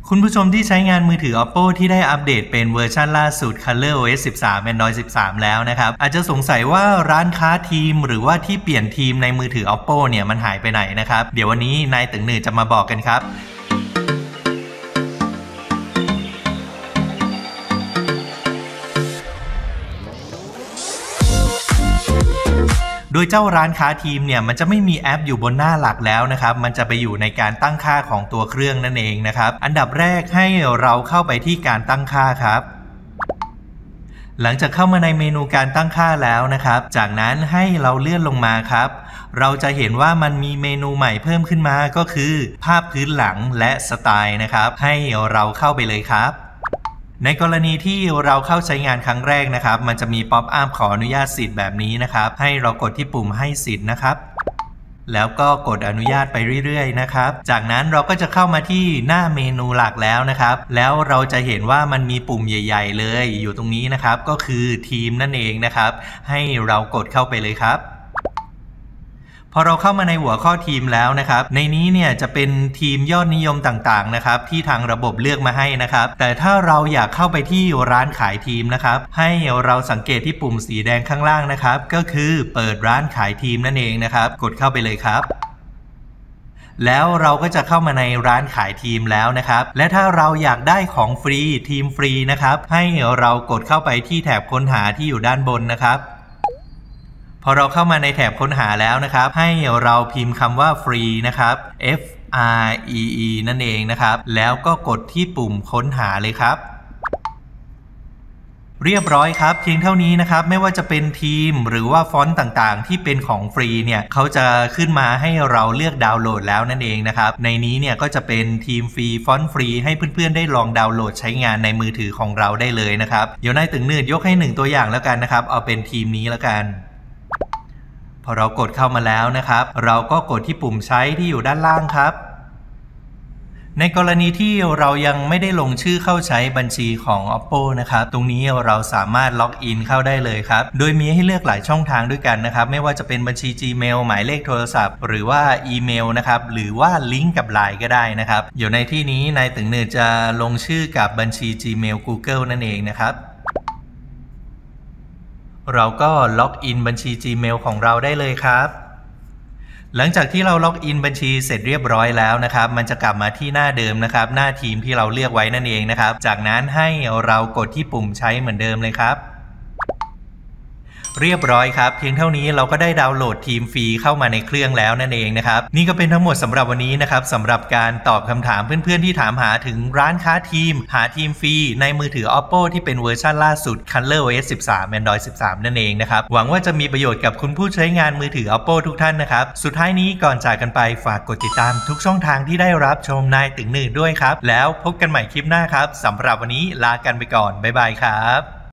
คุณผู้ชมที่ใช้งานมือถือ Oppo ที่ได้อัปเดตเป็นเวอร์ชันล่าสุด ColorOS 13 Android 13 แล้วนะครับอาจจะสงสัยว่าร้านค้าทีมหรือว่าที่เปลี่ยนทีมในมือถือ Oppo เนี่ยมันหายไปไหนนะครับเดี๋ยววันนี้นายตึงหนึ่งจะมาบอกกันครับโดยเจ้าร้านค้าทีมเนี่ยมันจะไม่มีแอปอยู่บนหน้าหลักแล้วนะครับมันจะไปอยู่ในการตั้งค่าของตัวเครื่องนั่นเองนะครับอันดับแรกให้เราเข้าไปที่การตั้งค่าครับหลังจากเข้ามาในเมนูการตั้งค่าแล้วนะครับจากนั้นให้เราเลื่อนลงมาครับเราจะเห็นว่ามันมีเมนูใหม่เพิ่มขึ้นมาก็คือภาพพื้นหลังและสไตล์นะครับให้เราเข้าไปเลยครับในกรณีที่เราเข้าใช้งานครั้งแรกนะครับมันจะมีป๊อปอัพขออนุญาตสิทธิ์แบบนี้นะครับให้เรากดที่ปุ่มให้สิทธิ์นะครับแล้วก็กดอนุญาตไปเรื่อยๆนะครับจากนั้นเราก็จะเข้ามาที่หน้าเมนูหลักแล้วนะครับแล้วเราจะเห็นว่ามันมีปุ่มใหญ่ๆเลยอยู่ตรงนี้นะครับก็คือทีมนั่นเองนะครับให้เรากดเข้าไปเลยครับพอเราเข้ามาในหัวข้อทีมแล้วนะครับในนี้เนี่ยจะเป็นทีมยอดนิยมต่างๆนะครับที่ทางระบบเลือกมาให้นะครับแต่ถ้าเราอยากเข้าไปที่ร้านขายทีมนะครับให้เราสังเกตที่ปุ่มสีแดงข้างล่างนะครับก็คือเปิดร้านขายทีมนั่นเองนะครับกดเข้าไปเลยครับแล้วเราก็จะเข้ามาในร้านขายทีมแล้วนะครับและถ้าเราอยากได้ของฟรีทีมฟรีนะครับให้เรากดเข้าไปที่แถบค้นหาที่อยู่ด้านบนนะครับพอเราเข้ามาในแถบค้นหาแล้วนะครับให้เราพิมพ์คำว่าฟรีนะครับ FREE นั่นเองนะครับแล้วก็กดที่ปุ่มค้นหาเลยครับเรียบร้อยครับเพียงเท่านี้นะครับไม่ว่าจะเป็นทีมหรือว่าฟอนต์ต่างๆที่เป็นของฟรีเนี่ยเขาจะขึ้นมาให้เราเลือกดาวน์โหลดแล้วนั่นเองนะครับในนี้เนี่ยก็จะเป็นทีมฟรีฟอนต์ฟรีให้เพื่อนๆได้ลองดาวน์โหลดใช้งานในมือถือของเราได้เลยนะครับเดี๋ยวนายตึงหนึ่งยกให้1ตัวอย่างแล้วกันนะครับเอาเป็นทีมนี้แล้วกันพอเรากดเข้ามาแล้วนะครับเราก็กดที่ปุ่มใช้ที่อยู่ด้านล่างครับในกรณีที่เรายังไม่ได้ลงชื่อเข้าใช้บัญชีของ Oppo นะครับตรงนี้เราสามารถล็อกอินเข้าได้เลยครับโดยมีให้เลือกหลายช่องทางด้วยกันนะครับไม่ว่าจะเป็นบัญชี Gmail หมายเลขโทรศัพท์หรือว่าอีเมลนะครับหรือว่าลิงก์กับ LINE ก็ได้นะครับเดี๋ยวในที่นี้นายตึงหนึ่งจะลงชื่อกับบัญชี Gmail Google นั่นเองนะครับเราก็ล็อกอินบัญชี Gmail ของเราได้เลยครับหลังจากที่เราล็อกอินบัญชีเสร็จเรียบร้อยแล้วนะครับมันจะกลับมาที่หน้าเดิมนะครับหน้าทีมที่เราเลือกไว้นั่นเองนะครับจากนั้นให้เรากดที่ปุ่มใช้เหมือนเดิมเลยครับเรียบร้อยครับเพียงเท่านี้เราก็ได้ดาวน์โหลดทีมฟรีเข้ามาในเครื่องแล้วนั่นเองนะครับนี่ก็เป็นทั้งหมดสำหรับวันนี้นะครับสำหรับการตอบคำถามเพื่อนๆที่ถามหาถึงร้านค้าทีมหาทีมฟรีในมือถือ Oppo ที่เป็นเวอร์ชันล่าสุด ColorOS 13 Android 13 นั่นเองนะครับหวังว่าจะมีประโยชน์กับคุณผู้ใช้งานมือถือ Oppo ทุกท่านนะครับสุดท้ายนี้ก่อนจากกันไปฝากกดติดตามทุกช่องทางที่ได้รับชมนายตึงหนึ่งด้วยครับแล้วพบกันใหม่คลิปหน้าครับสำหรับวันนี้ลากันไปก่อนบ๊ายบายครับ